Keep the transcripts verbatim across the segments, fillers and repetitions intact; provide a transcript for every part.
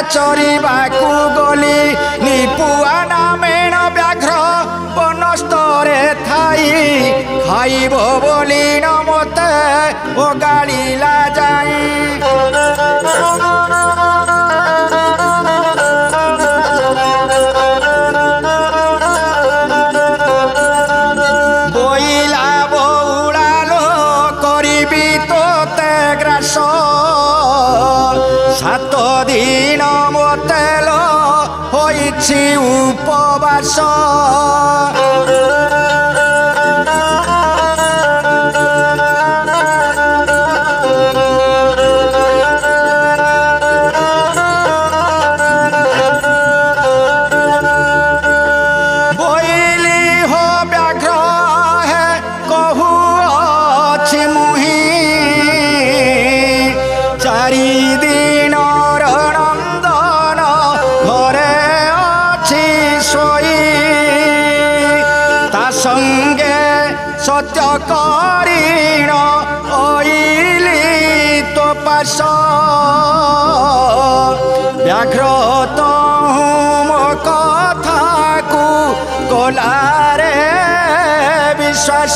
चरिबाकू गली निपुआ नामेण व्याघ्र बनस्तरे थाई खाइब बोली न मते ओ गाड़ीला जाई बोइला बौड़ालो करिबी तोते ग्रास सात दिन मोतेल होइछि उपवास बोइली हो व्याघ्र है कहू अछि मुहि चारि दिन नंदन घरे अछि सोई ता संगे सत्य करीण ओइली तो पास व्याघ्र तहु मो कथा को कोलारे विश्वास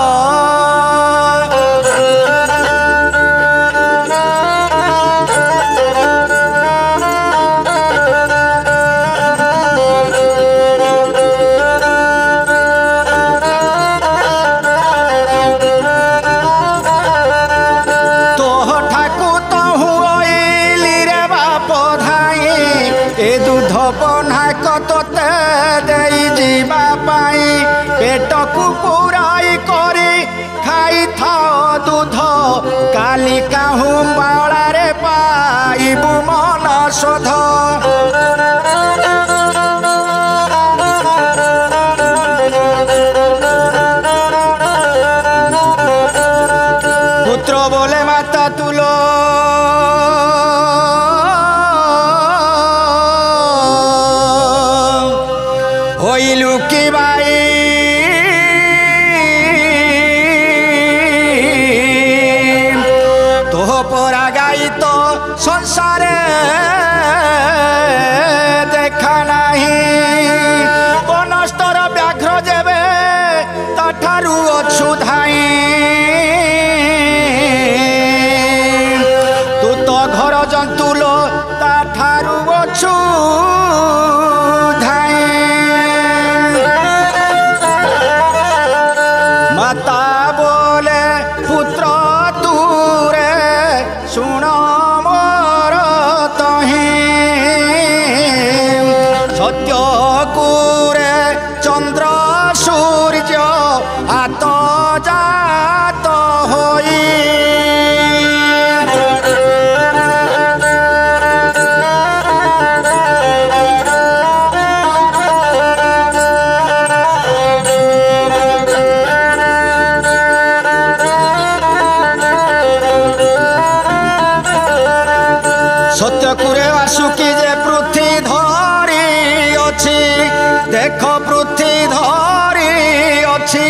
तोते देई जीवा पाई पेट को पुराई करी खाई थाओ दूध काली काहू बाड़ारे पाइबु मन शोध पुत्र बोले माता तुलो होइलु की बाई तो परा गाई तो संसारे देखा नहीं बनस्तर व्याघ्र जेबे ताठारु अछु धाई तू तो घर जंतुलो ताठारु अछु माता बोले पुत्र तूरे सुन मोर तही सत्य कुरे चंद्र सूर्य आत जात होई सत्य कुरे वासुकी जे पृथ्वी धरी अछि देख पृथ्वी धरी अछि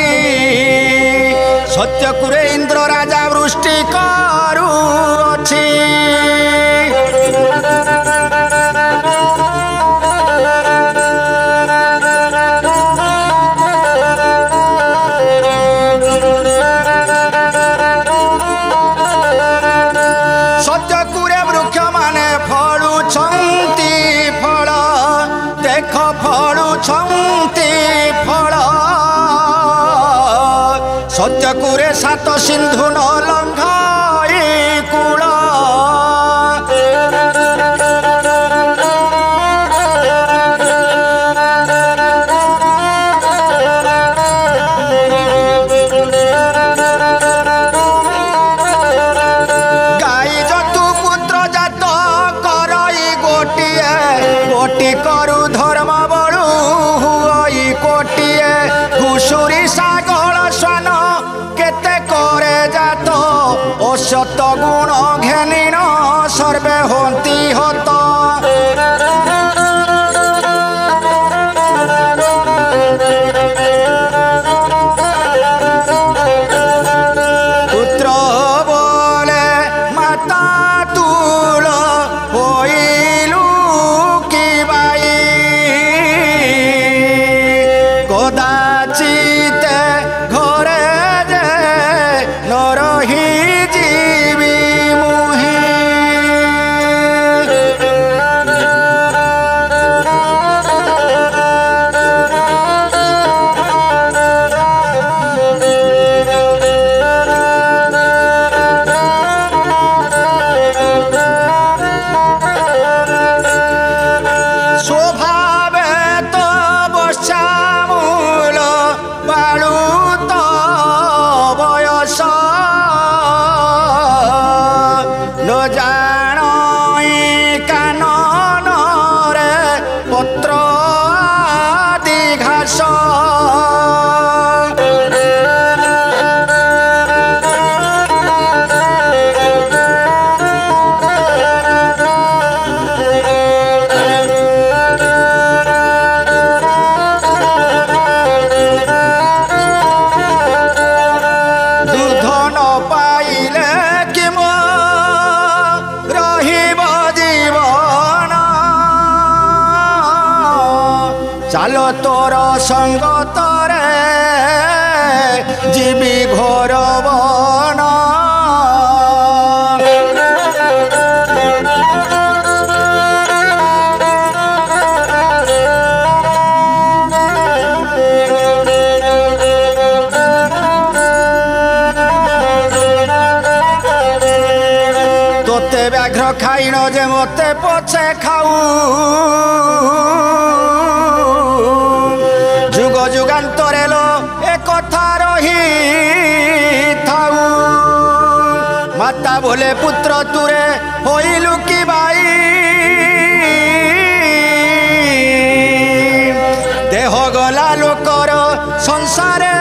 सत्य कुरे इंद्र राजा वृष्टि करू अछि सत्य कुरे वृक्ष माने फलु छंती फल देख फलु छंती फल सत्य कुरे सात सिंधु न लंघाई कूल कोटि करु धर्म बड़ू हुई कोटिए घुषुरी सागल स्वान केते करे जात असत गुण घेनिन सर्वे होती हत पुत्र बोले माता तुल होइलु ଚାଲ ତୋର ସଙ୍ଗତରେ ଯିବି ଘୋର ବନ ତୋତେ ବ୍ୟାଘ୍ର ଖାଇଣ ଯେ ମୋତେ ପଛେ ଖାଉ ଯୁଗ ଯୁଗାନ୍ତରେ ଲୋ ଏ କଥା ରହି ଥାଉ ମାତା ବୋଲେ ପୁତ୍ର ତୁରେ ହୋଇଲୁ କି ବାଇ ଦେହ ଗଲା ଲୋକର ସଂସାରେ